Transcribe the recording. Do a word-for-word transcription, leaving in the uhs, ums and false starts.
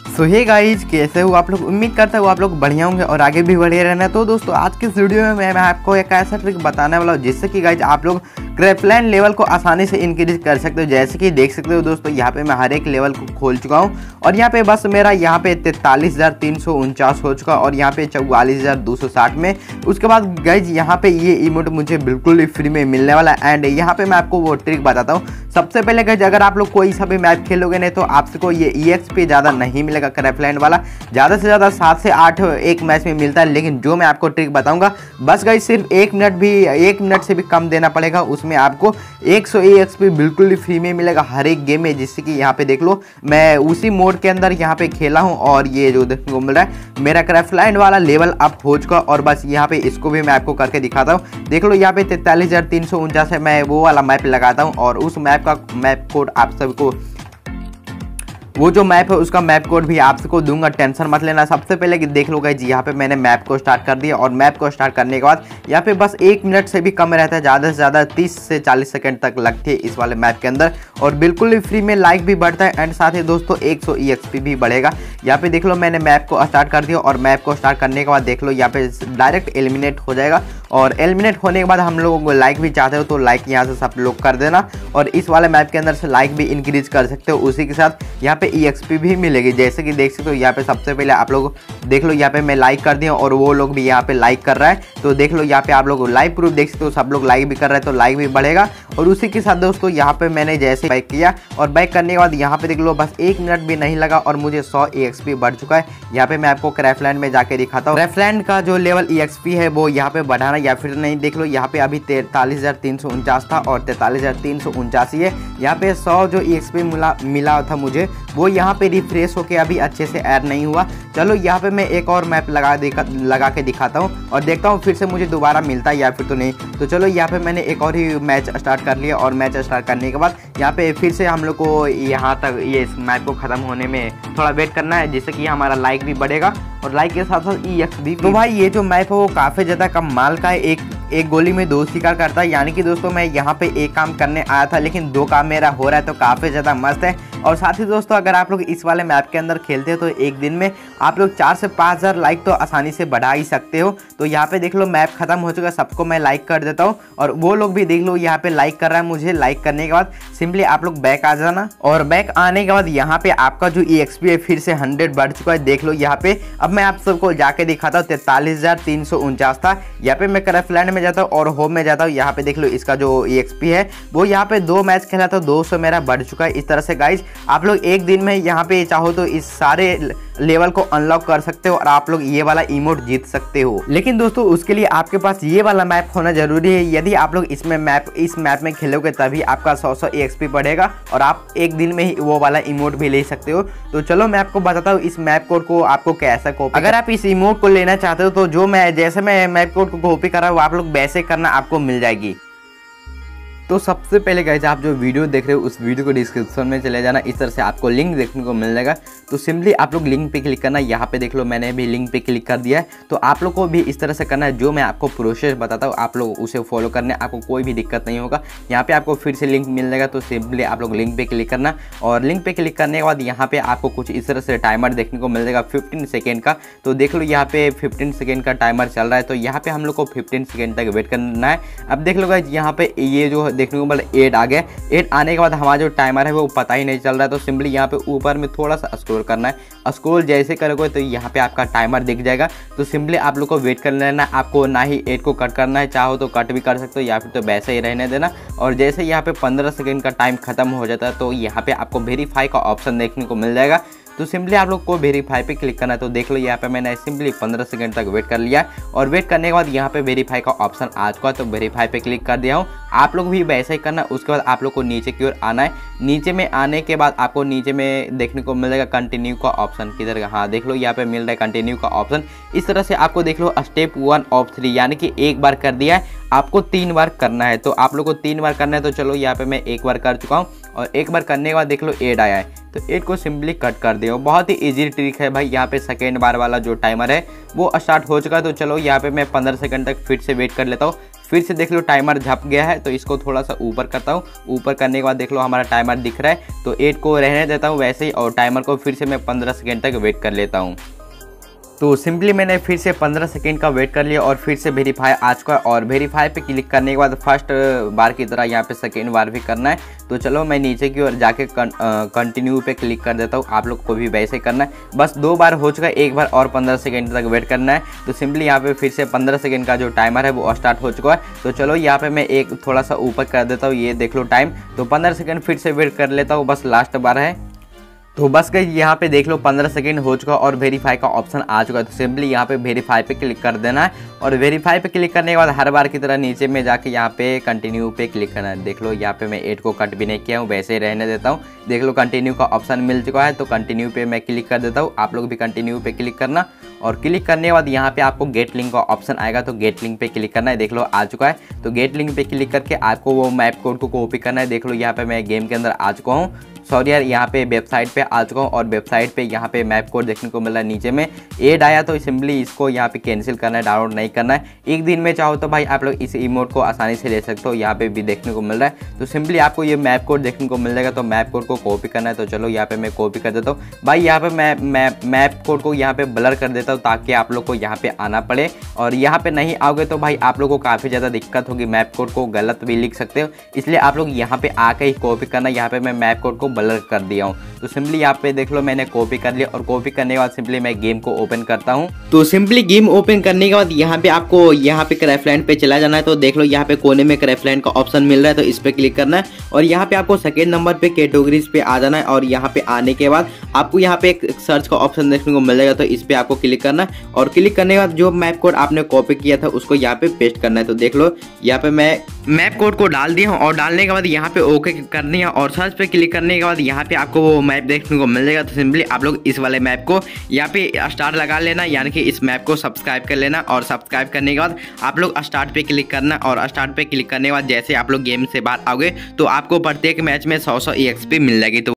सो hey guys, कैसे हो आप लोग। उम्मीद करता हूँ आप लोग बढ़िया होंगे और आगे भी बढ़िया रहना। तो दोस्तों आज के इस वीडियो में मैं, मैं आपको एक ऐसा ट्रिक बताने वाला हूँ जिससे कि गाइज आप लोग क्रैफलैंड लेवल को आसानी से इंक्रीज कर सकते हो। जैसे कि देख सकते हो दोस्तों, यहाँ पे मैं हर एक लेवल को खोल चुका हूँ और यहाँ पे बस मेरा यहाँ पे तैंतालीस हज़ार तीन सौ उनचास हो चुका और यहाँ पे चौवालीस हज़ार दो सौ साठ में। उसके बाद गाइज यहाँ पे ये इमोट मुझे बिल्कुल फ्री में मिलने वाला है। एंड यहाँ पे मैं आपको वो ट्रिक बताता हूँ। सबसे पहले गाइज अगर आप लोग कोई सा भी मैच खेलोगे नहीं तो आपको ये ई एक्स पी ज़्यादा नहीं मिलेगा। क्रैफलैंड वाला ज़्यादा से ज़्यादा सात से आठ एक मैच में मिलता है, लेकिन जो मैं आपको ट्रिक बताऊंगा बस गाइज सिर्फ एक मिनट भी एक मिनट से भी कम देना पड़ेगा। उसमें आपको एक सौ ई एक्स पी बिल्कुल फ्री में मिलेगा हर एक गेम में। जिससे कि यहाँ पे देख लो, मैं उसी मोड के अंदर यहाँ पे खेला हूँ और ये जो देखने को मिल रहा है मेरा क्रैफलैंड वाला लेवल अप हो चुका। और बस यहाँ पे इसको भी मैं आपको करके दिखाता हूँ। देख लो यहाँ पे तैंतालीस हज़ार तीन सौ उनचास है। मैं वो वाला मैप लगाता हूँ और उस मैप का मैप कोड आप सबको, वो जो मैप है उसका मैप कोड भी आप सबको दूंगा, टेंशन मत लेना। सबसे पहले देख लो गाइज, यहाँ पे मैंने मैप को स्टार्ट कर दिया और मैप को स्टार्ट करने के बाद यहाँ पे बस एक मिनट से भी कम रहता है, ज़्यादा से ज़्यादा तीस से चालीस सेकंड तक लगती है इस वाले मैप के अंदर। और बिल्कुल ही फ्री में लाइक भी बढ़ता है एंड साथ ही दोस्तों एक सौ ई एक्स पी भी बढ़ेगा। यहाँ पे देख लो मैंने मैप को स्टार्ट कर दिया और मैप को स्टार्ट करने के बाद देख लो यहाँ पे डायरेक्ट एलिमिनेट हो जाएगा। और एलिमिनेट होने के बाद हम लोगों को लाइक भी चाहते हो तो लाइक यहाँ से सब लोग कर देना और इस वाले मैप के अंदर से लाइक भी इंक्रीज कर सकते हो। उसी के साथ यहाँ पे ई एक्स पी भी मिलेगी। जैसे कि देख सकते हो यहाँ पे सबसे पहले आप लोग देख लो, यहाँ पे मैं लाइक कर दिया और वो लोग भी यहाँ पे लाइक कर रहा है। तो देख लो यहाँ पे आप लोग लाइव प्रूफ देख सकते हो, सब लोग लाइक भी कर रहे हैं तो लाइक भी बढ़ेगा। और उसी के साथ दोस्तों यहाँ पे मैंने जैसे बैक किया और बैक करने के बाद यहाँ पे देख लो बस एक मिनट भी नहीं लगा और मुझे सौ ई एक्स पी बढ़ चुका है। यहाँ पे मैं आपको क्रैफलैंड में जाके दिखाता हूँ। क्रैफलैंड का जो लेवल ई एक्स पी है वो यहाँ पे बढ़ाना या फिर नहीं, देख लो यहाँ पे अभी तैंतालीस हज़ार तीन सौ उनचास था और तैंतालीस हज़ार तीन सौ उनचासी है। यहाँ पे सौ जो ई एक्स पी मिला मिला था मुझे, वो यहाँ पे रिफ्रेश होके अभी अच्छे से ऐड नहीं हुआ। चलो यहाँ पे मैं एक और मैप लगा देखा लगा के दिखाता हूँ और देखता हूँ फिर से मुझे दोबारा मिलता है या फिर तो नहीं। तो चलो यहाँ पे मैंने एक और ही मैच स्टार्ट कर लिया और मैच स्टार्ट करने के बाद यहाँ पे फिर से हम लोग को यहाँ तक ये इस मैप को ख़त्म होने में थोड़ा वेट करना है, जिससे कि हमारा लाइक भी बढ़ेगा और लाइक के साथ साथ ई एक्स भी। तो भाई ये जो मैप है वो काफ़ी ज़्यादा कमाल का है। एक एक गोली में दो शिकार करता है, यानी कि दोस्तों मैं यहाँ पे एक काम करने आया था लेकिन दो काम मेरा हो रहा है, तो काफ़ी ज़्यादा मस्त है। और साथ ही दोस्तों अगर आप लोग इस वाले मैप के अंदर खेलते हो तो एक दिन में आप लोग चार से पाँच हज़ार लाइक तो आसानी से बढ़ा ही सकते हो। तो यहाँ पे देख लो मैप खत्म हो चुका है, सबको मैं लाइक कर देता हूँ और वो लोग भी देख लो यहाँ पे लाइक कर रहा है मुझे। लाइक करने के बाद सिंपली आप लोग बैक आ जाना और बैक आने के बाद यहाँ पे आपका जो ई एक्स पी है फिर से हंड्रेड बढ़ चुका है। देख लो यहाँ पे अब मैं आप सबको जाके दिखाता हूँ। तैंतालीस हज़ार तीन सौ उनचास था। यहाँ पे मैं क्रैफलैंड में जाता हूँ और होम में जाता हूँ। यहाँ पे देख लो इसका जो ई एक्स पी है वो यहाँ पे दो मैच खेला तो दो सौ मेरा बढ़ चुका है। इस तरह से गाइज आप लोग एक दिन में यहाँ पे चाहो तो इस सारे लेवल को अनलॉक कर सकते हो और आप लोग ये वाला इमोट जीत सकते हो। लेकिन दोस्तों उसके लिए आपके पास ये वाला मैप होना जरूरी है। यदि आप लोग इसमें मैप इस मैप में खेलोगे तभी आपका सौ सौ ई एक्स पी बढ़ेगा और आप एक दिन में ही वो वाला इमोट भी ले सकते हो। तो चलो मैं आपको बताता हूँ इस मैप कोड को आपको कैसा कॉपी। अगर आप इस इमोट को लेना चाहते हो तो जो मैं जैसे मैं मैप कोड को कॉपी कर रहा हूँ आप लोग वैसे करना, आपको मिल जाएगी। तो सबसे पहले गाइस आप जो वीडियो देख रहे हो उस वीडियो को डिस्क्रिप्शन में चले जाना, इस तरह से आपको लिंक देखने को मिल जाएगा। तो सिंपली आप लोग लिंक पे क्लिक करना। यहाँ पे देख लो मैंने भी लिंक पे क्लिक कर दिया है। तो आप लोग को भी इस तरह से करना है, जो मैं आपको प्रोसेस बताता हूँ आप लोग उसे फॉलो करने, आपको कोई भी दिक्कत नहीं होगा। यहाँ पे आपको फिर से लिंक मिल जाएगा तो सिंपली आप लोग लिंक पे क्लिक करना और लिंक पे क्लिक करने के बाद यहाँ पे आपको कुछ इस तरह से टाइमर देखने को मिल जाएगा फिफ्टीन सेकेंड का। तो देख लो यहाँ पे फिफ्टीन सेकेंड का टाइमर चल रहा है। तो यहाँ पे हम लोग को फिफ्टीन सेकेंड तक वेट करना है। अब देख लो गाइस यहाँ पे ये जो देखने को मिल एड आ गया। एड आने के बाद हमारा जो टाइमर है वो पता ही नहीं चल रहा है। तो सिंपली यहाँ पे ऊपर में थोड़ा सा स्क्रॉल करना है। स्क्रॉल जैसे करोगे तो यहाँ पे आपका टाइमर दिख जाएगा। तो सिंपली आप लोग को वेट कर लेना। आपको ना ही एड को कट करना है, चाहो तो कट भी कर सकते हो या फिर तो वैसे ही रहने देना। और जैसे यहाँ पे पंद्रह सेकेंड का टाइम खत्म हो जाता है तो यहाँ पे आपको वेरीफाई का ऑप्शन देखने को मिल जाएगा। तो सिंपली आप लोग को वेरीफाई पे क्लिक करना है। तो देख लो यहाँ पे मैंने सिंपली पंद्रह सेकंड तक वेट कर लिया और वेट करने के बाद यहाँ पे वेरीफाई का ऑप्शन आ चुका है। तो वेरीफाई पे क्लिक कर दिया हूँ। आप लोग भी वैसा ही करना। उसके बाद आप लोग को नीचे की ओर आना है। नीचे में आने के बाद आपको नीचे में देखने को मिल जाएगा कंटिन्यू का ऑप्शन। किधर, हाँ देख लो यहाँ पे मिल रहा है कंटिन्यू का ऑप्शन। इस तरह से आपको देख लो स्टेप वन ऑफ थ्री, यानी कि एक बार कर दिया है, आपको तीन बार करना है। तो आप लोग को तीन बार करना है। तो चलो यहाँ पे मैं एक बार कर चुका हूँ और एक बार करने के बाद देख लो एड आया है तो एड को सिंपली कट कर दियो। बहुत ही इजी ट्रिक है भाई। यहाँ पे सेकेंड बार वाला जो टाइमर है वो स्टार्ट हो चुका है। तो चलो यहाँ पे मैं पंद्रह सेकंड तक फिर से वेट कर लेता हूँ। फिर से देख लो टाइमर झप गया है, तो इसको थोड़ा सा ऊपर करता हूँ। ऊपर करने के बाद देख लो हमारा टाइमर दिख रहा है, तो एट को रहने देता हूँ वैसे ही, और टाइमर को फिर से मैं पंद्रह सेकेंड तक वेट कर लेता हूँ। तो सिंपली मैंने फिर से पंद्रह सेकंड का वेट कर लिया और फिर से वेरीफाई आ चुका है। और वेरीफाई पे क्लिक करने के बाद फर्स्ट बार की तरह यहाँ पे सेकेंड बार भी करना है। तो चलो मैं नीचे की ओर जाके कंटिन्यू पे क्लिक कर देता हूँ। आप लोग को भी वैसे करना है, बस दो बार हो चुका है, एक बार और पंद्रह सेकंड तक वेट करना है। तो सिंपली यहाँ पे फिर से पंद्रह सेकंड का जो टाइमर है वो स्टार्ट हो चुका है। तो चलो यहाँ पे मैं एक थोड़ा सा ऊपर कर देता हूँ, ये देख लो टाइम। तो पंद्रह सेकंड फिर से वेट कर लेता हूँ, बस लास्ट बार है। तो बस गई यहाँ पे देख लो पंद्रह सेकंड हो चुका और वेरीफाई का ऑप्शन आ चुका है। तो सिंपली यहाँ पे वेरीफाई पे क्लिक कर देना है, और वेरीफाई पे क्लिक करने के बाद हर बार की तरह नीचे में जाके यहाँ पे कंटिन्यू पे क्लिक करना है। देख लो यहाँ पे मैं एट को कट भी नहीं किया हूँ, वैसे ही रहने देता हूँ। देख लो कंटिन्यू का ऑप्शन मिल चुका है, तो कंटिन्यू पे मैं क्लिक कर देता हूँ। आप लोग भी कंटिन्यू पे क्लिक करना, और क्लिक करने के बाद यहाँ पे आपको गेट लिंक का ऑप्शन आएगा, तो गेट लिंक पे क्लिक करना है। देख लो आ चुका है, तो गेट लिंक पे क्लिक करके आपको वो मैप कोड को कॉपी करना है। देख लो यहाँ पे मैं गेम के अंदर आ चुका हूँ, सॉरी यार यहाँ पे वेबसाइट पे आ चुका हूँ, और वेबसाइट पे यहाँ पे मैप कोड देखने को मिल रहा है नीचे में ऐड आया। तो सिंपली इसको यहाँ पे कैंसिल करना है, डाउनलोड नहीं करना है। एक दिन में चाहो तो भाई आप लोग इस इमोट को आसानी से ले सकते हो, यहाँ पे भी देखने को मिल रहा है। तो सिंपली आपको ये मैप कोड देखने को मिल जाएगा, तो मैप कोड को कॉपी करना है। तो चलो यहाँ पे मैं कॉपी कर देता हूँ भाई। यहाँ पे मैं मैप कोड को यहाँ पे ब्लर कर देता हूँ, ताकि आप लोग को यहाँ पे आना पड़े। और यहाँ पे नहीं आओगे तो भाई आप लोग को काफ़ी ज़्यादा दिक्कत होगी, मैप कोड को गलत भी लिख सकते हो। इसलिए आप लोग यहाँ पे आके ही कॉपी करना। यहाँ पे मैं मैप कोड को ब्लर कर दिया हूँ। तो सिंपली यहाँ पे देख लो मैंने कॉपी कर लिया, और कॉपी करने के बाद सिंपली मैं गेम को ओपन करता हूँ। तो सिंपली गेम ओपन करने के बाद यहाँ पे आपको यहाँ पे क्राफ्टलैंड पे चला जाना है। तो देख लो यहाँ पे कोने में क्राफ्टलैंड का ऑप्शन मिल रहा है, तो इस पे क्लिक करना है, और यहाँ पे आपको सेकेंड नंबर पे कैटेगरीज पे आ जाना है। और यहाँ पे आने के बाद आपको यहाँ पे एक सर्च का ऑप्शन देखने को मिल जाएगा, तो इस पे आपको क्लिक करना है, और क्लिक करने के बाद जो मैप कोड आपने कॉपी किया था उसको यहाँ पे पेस्ट करना है। तो देख लो यहाँ पे मैं मैप कोड को डाल दिया हूँ, और डालने के बाद यहाँ पे ओके करनी है, और सर्च पे क्लिक करने के बाद यहाँ पे आपको वो मैप देखने को मिल जाएगा। तो सिंपली आप लोग इस वाले मैप को यहाँ पे स्टार लगा लेना, यानी कि इस मैप को सब्सक्राइब कर लेना, और सब्सक्राइब करने के बाद आप लोग स्टार्ट पे क्लिक करना, और स्टार्ट पे क्लिक करने के बाद जैसे आप लोग गेम से बाहर आओगे तो आपको प्रत्येक मैच में सौ सौ ई एक्स पी मिल जाएगी। तो